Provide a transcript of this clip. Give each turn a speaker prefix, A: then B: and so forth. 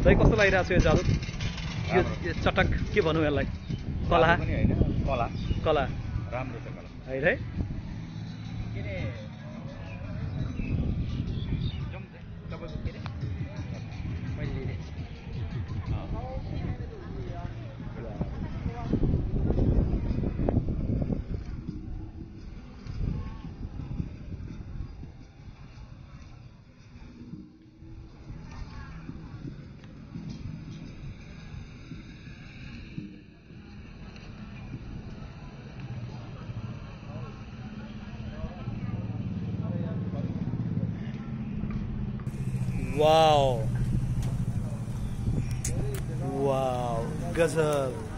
A: चाहिँ कस्तो लागिरहेको छ यो जाल यो चटक के भनौँ यसलाई कला
B: पनि हैन कला
A: कला
B: राम्रो छ कला
A: हैन है
B: के रे जम तपाईको के रे मैले लिने
A: वाओ वाओ गजब